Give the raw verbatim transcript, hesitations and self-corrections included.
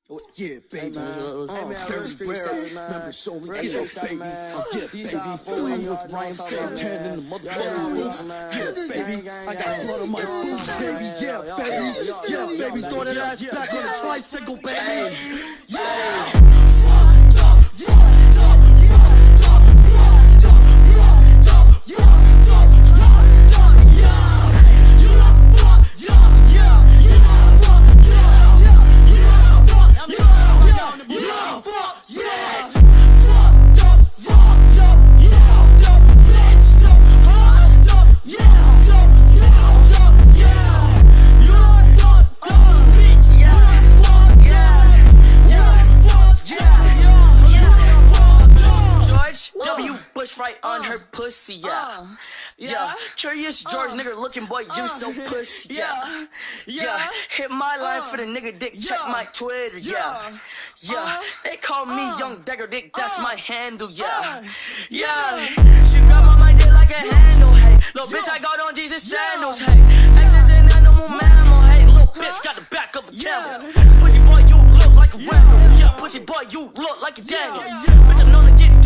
Yeah, baby. Hey, man. Uh, Hey, man, very rare. Members only. Yeah, baby. Uh, yeah, baby. I'm with Ryan Santana in the motherfucking booth. Yeah, baby. I got blood on my boots, baby. Yeah, baby. Yeah, baby. Throw that ass back on the tricycle, baby. Yeah. Right on her pussy, yeah. Uh, yeah. yeah. Curious George, uh, nigga looking boy, you uh, so pussy, yeah. Yeah. yeah. Hit my line uh, for the nigga dick, check yeah. my Twitter, yeah. Yeah. yeah. Uh, they call me uh, Young Dagger Dick, that's uh, my handle, yeah. Uh, yeah. yeah. She grab on my dick like a handle, hey. Little bitch, I got on Jesus sandals, hey. Exes and animal mammal, hey. Little bitch got the back of a camel. Pussy boy, you look like a Randall, yeah. Pussy boy, you look like a Daniel. Bitch, I'm known to get